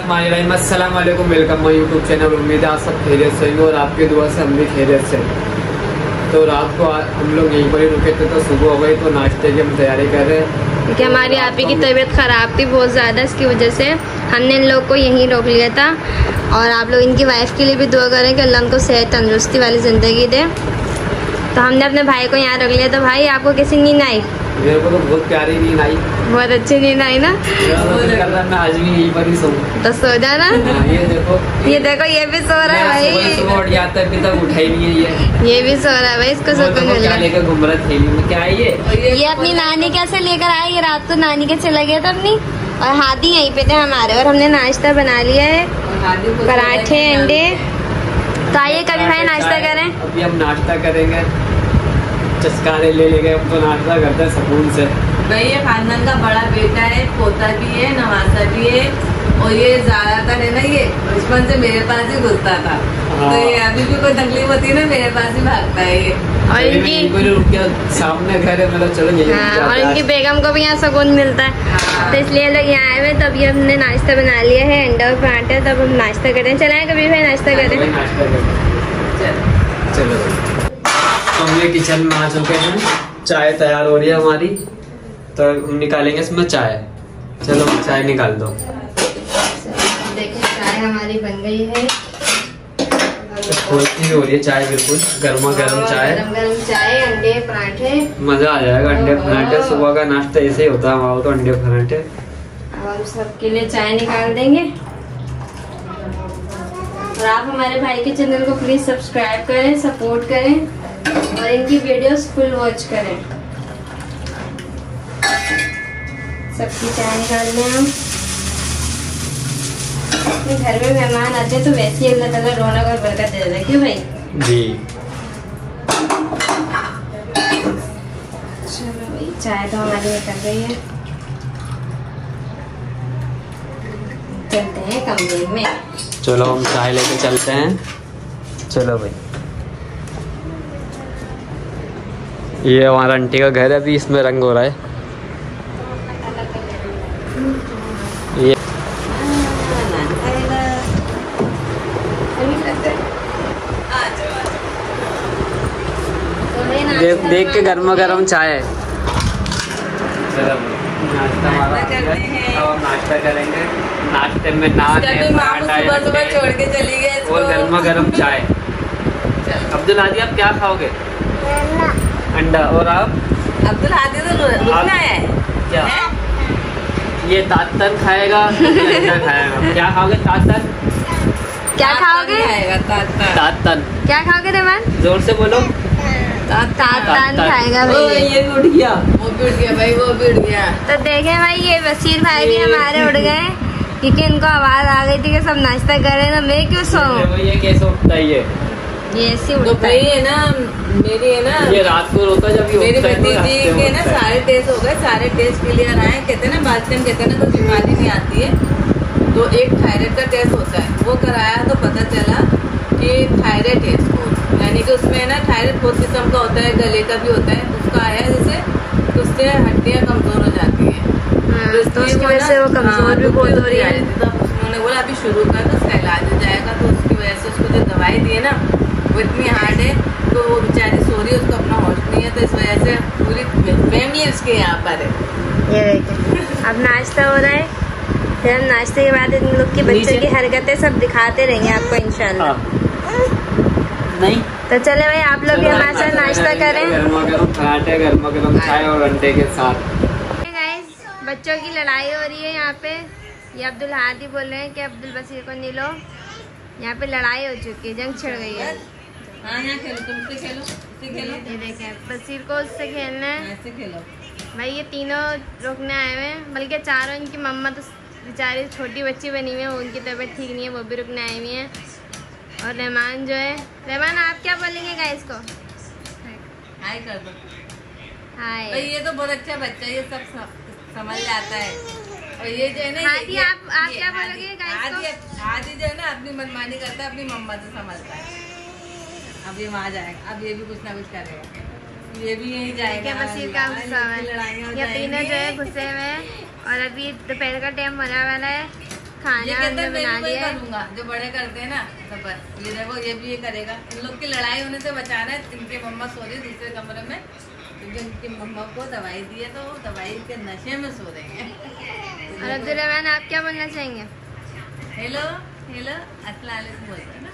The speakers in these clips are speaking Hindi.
बिस्मिल्लाहिर्रहमानिर्रहीम। अस्सलाम वालेकुम, वेलकम माय यूट्यूब चैनल। उम्मीद है आप सब खैरियत से होंगे और आपकी दुआ से हम भी खैरियत से। तो रात को हम लोग यहीं पर ही रुके थे, तो सुबह हो गई तो नाश्ते की हम तैयारी कर रहे हैं क्योंकि हमारी आप ही की तबीयत ख़राब थी बहुत ज़्यादा, इसकी वजह से हमने इन लोग को यहीं रोक लिया था। और आप लोग इनकी वाइफ के लिए भी दुआ करें कि अल्लाह उनको सेहत तंदुरुस्ती वाली ज़िंदगी दे। तो हमने अपने भाई को यहाँ रोक लिया। तो भाई आपको कैसी नींद आई? मेरे को तो बहुत प्यारी नींद आई, बहुत अच्छी नींद आई ना? मैं आज भी यहीं पर ही सोऊं। तो सो जाना। ये देखो ये भी सो रहा है भाई। सुबह उठ जाता है, अभी तक उठा ही नहीं है ये भी सो रहा है भाई, इसको सुकून मिल रहा है। लेकर घूम रहा थैली में, क्या है ये अपनी नानी कैसे लेकर आए? ये रात को नानी के चला गया था अपनी, और हाथी यहीं पे थे हमारे। और हमने नाश्ता बना लिया है, पराठे अंडे। तो आइए कभी भाई नाश्ता करें। अभी हम नाश्ता करेंगे, चस्कारे ले लेंगे, हम तो नाश्ता करते हैं सुकून से। भाई ये खानदान का बड़ा बेटा है, पोता भी है, नवासा भी है। और ये ज्यादातर है ना, ये बचपन से मेरे पास ही घुसता था। तो ये अभी भी कोई तकलीफ होती है ना, मेरे पास ही भागता है ये। और इनकी सामने घर है, मतलब चलो यही। हाँ, और इनकी बेगम को भी यहाँ सुकून मिलता है। तो इसलिए लोग यहाँ आए हुए। तो अभी हमने नाश्ता बना लिया है, अंडा और पराठा। तब हम नाश्ता करें, चलाएं कभी भाई नाश्ता करें। चलो हम ये किचन में आ चुके हैं, चाय तैयार हो रही है हमारी, तो हम निकालेंगे इसमें चाय। चलो चाय निकाल दो। देखिए चाय हमारी बन गई है, खोलती हो रही है चाय, बिल्कुल गर्मा गर्म चाय। गरम चाय, अंडे पराठे, मजा आ जाएगा। अंडे पराठे सुबह का नाश्ता ऐसे ही होता है हमारा, तो अंडे पराठे। अब हम सबके लिए चाय निकाल देंगे। और आप हमारे भाई के चैनल को प्लीज सब्सक्राइब करें, सपोर्ट करें और इनकी वीडियोस फुल वॉच करें। सबकी चाय निकाल लें हम। अपने घर में मेहमान आते हैं तो वैसे ही अल्लाह ताला रौनक और बरकत दे देता है, क्यों भाई? जी चलो भाई, चाय तो हमारी निकल रही है। चलते हैं कमरे में। चलो हम चाय लेके चलते हैं। चलो भाई, ये हमारा आंटी का घर है, अभी इसमें रंग हो रहा है। ये देख के गर्मा गर्म चाय है। चलो नाश्ता हमारा अब हम नाश्ता करेंगे। नाश्ते में नान है, पराठा है, सुबह छोड़ के चली गए और गर्मा गर्म चाय। अब्दुल हादी आप क्या खाओगे? अंडा। और आप? अब्दुल हादी तो रुकना है क्या? ये तातन खाएगा, अंडा खाएगा। क्या खाओगे? तातन। क्या खाओगे? तातन। क्या खाओगे रेमान? जोर से बोलो। तातन खाएगा भाई। ये भी उठ गया, वो भी उठ गया भाई, वो भी उठ गया। तो देखे भाई, ये बशीर भाई भी हमारे उठ गए, क्योंकि इनको आवाज आ गई थी कि सब नाश्ता कर रहे हैं, तो मैं क्यों सोऊं? ये कैसे उठता है? ये ऐसे तो उठता भाई है। है ना, मेरी है ना, ये रात को रोता जब ये मेरी उठता है, तो भतीजी रास्ते में के ना उठता है। सारे टेस्ट हो गए, सारे टेस्ट क्लियर आए। कहते हैं ना बाद में, कहते हैं ना कोई बीमारी नहीं आती है, तो एक थायराइड का टेस्ट होता है, वो कराया तो पता चला कि थायराइड है इसको। यानी कि उसमें ना थायराइड बहुत किस्म का होता है, गले का भी होता है। उसका आया जैसे, तो उससे हड्डियाँ कमजोर हो जाती है, तो उसकी वजह से वो कमजोर भी बहुत हो रही है। तो उन्होंने बोला अभी शुरू कर, तो उसका इलाज हो जाएगा। तो उसकी वजह से उसको जो दवाई दी है ना, वो इतनी हार्ड है, तो वो बेचारी सो रही है, उसको अपना होश नहीं है। तो इस वजह से पूरी फैमिली उसके यहाँ पर है। ये देखिए, अब नाश्ता हो रहा है, फिर हम नाश्ते के बाद इन लोग की बच्चों की हरकतें सब दिखाते रहेंगे आपको इंशाल्लाह। नहीं तो चले भाई, आप लोग भी हमारे साथ नाश्ता करें। गर्मा गर्म पराठे, गर्मा गर्म चाय और अंडे के साथ। गाइस, बच्चों की लड़ाई हो रही है यहाँ पे। ये अब्दुल हादी बोल रहे हैं कि अब्दुल बशीर को नहीं लो। यहाँ पे लड़ाई हो चुकी है, जंग छिड़ गई है। हाँ, यहाँ खेलो, तुम उससे खेलो, उससे खेलो। ये देखें, बशीर को उससे खेलना है। ऐसे खेलो भाई ये तीनों रुकने आए हुए हैं, बल्कि चारों। इनकी मम्मा तो बेचारी छोटी बच्ची बनी हुई है, उनकी तबीयत ठीक नहीं है, वो भी रुकने आई हुई है। और रहमान जो है, रहमान आप क्या बोलेंगे गाइस को? हाय कर दो। हाय। भाई ये तो बहुत अच्छा बच्चा है, ये सब समझ जाता है। और ये जो है ना, हादी, आप क्या बोलोगे गाइस को? आदि जो है ना, अपनी मनमानी करता है, अपनी मम्मा से समझता है। अब ये वहाँ जाएगा, अब ये भी कुछ ना कुछ करेगा। ये भी यही जाएगा। बशीर का गुस्सा है, ये तीनों जो है गुस्से में। और अभी दोपहर का टाइम होने वाला है, खाना हमने बना लिया है। करूंगा जो बड़े करते हैं ना, तो बस ये देखो ये भी ये करेगा। इन लोग की लड़ाई होने से बचाना है। इनके मम्मा सो रही दूसरे कमरे में, क्योंकि उनकी मम्मा को दवाई दी है, तो वो दवाई के नशे में सो रहे हैं। और अब्दुर्रहमान आप क्या बोलना चाहेंगे? हेलो हेलो अस्सलाम वालेकुम बोलते हैं ना।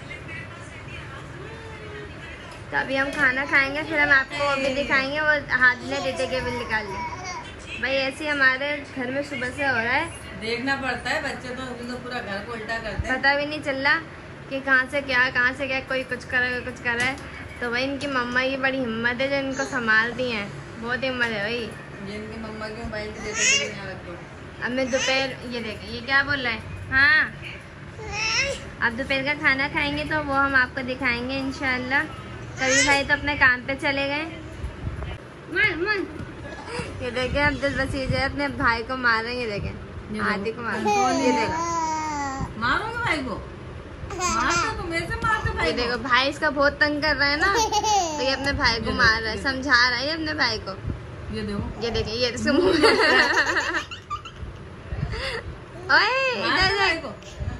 तो अभी हम खाना खाएंगे, फिर हम आपको वो भी दिखाएंगे। वो हाथ में देते के बिल निकाल लें भाई। ऐसे हमारे घर में सुबह से हो रहा है, देखना पड़ता है। बच्चे तो पूरा घर को उल्टा करते हैं, पता भी नहीं चल रहा कि कहाँ से क्या, कोई कुछ कर रहा है, कोई कुछ कर रहा है। तो भाई इनकी मम्मा की बड़ी हिम्मत है जो इनको संभालती हैं, बहुत हिम्मत है भाई। ये इनकी मम्मा की मोबाइल की देखो रखो। अब मैं दोपहर ये देखें ये क्या बोल रहा है। हाँ अब दोपहर का खाना खाएंगे तो वो हम आपको दिखाएंगे इंशाल्लाह। कभी भाई तो अपने काम पे चले गए। ये देखें अब्दुल बसीर जो है अपने भाई को मार रहे हैं। ये देखें आदि को मार, ये देखो मारोगे भाई को, मारते तो मेरे से मारते भाई ये को। देखो भाई इसका बहुत तंग कर रहा है ना, तो ये अपने भाई को मार रहा है, समझा रहा है ये अपने भाई को। ये देखो ये देखिए ये इसके मुंह में ओए इधर भाई को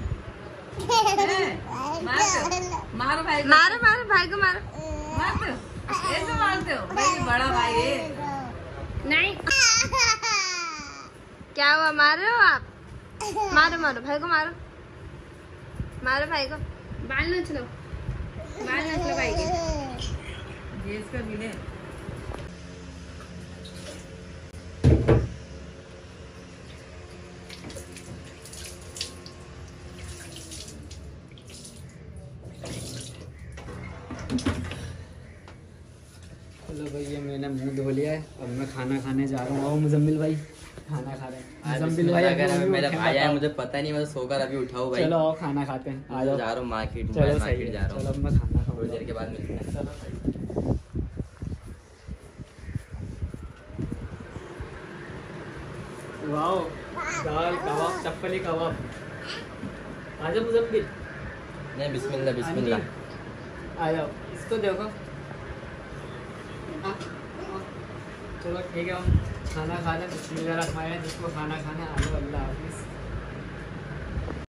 मारो भाई को, मारो मारो भाई को मारो। मारते हो ऐसे मारते हो भाई, बड़ा भाई है। नहीं क्या हुआ, मार रहे हो आप? मारो मारो भाई को मारो, मारो भाई को। बाल नोच लो, बाल नोच लो भाई के। ये इसका मिले चलो भाई ये मैंने मुंह धो लिया है, अब मैं खाना खाने जा रहा हूँ। और मुजम्मिल भाई खाना खा रहे हैं। मुजम्मिल भाई अगर मेरा भाई है, मुझे पता नहीं, मैं सोकर अभी उठाऊं भाई। चलो आओ खाना खाते हैं, आ जाओ। जा रहा हूँ मार्केट, चलो सही मार्केट है, जा रहा चलो हूँ, अब मैं खाना थोड़ी खाऊंगा। देर के बाद मिलते हैं। चलो सही। वाओ दाल कबाब, चप्पली कबाब। आ जाओ मुजम्मिल, नहीं बिस्मिल्लाह बिस्मिल्लाह। आ जाओ, इसको देखो। चलो ठीक है, हम खाना खा लें। बिस्मिल्लाह रहमान रहीम। जिसको खाना खाना है आ जाओ। अल्लाह हाफिज़।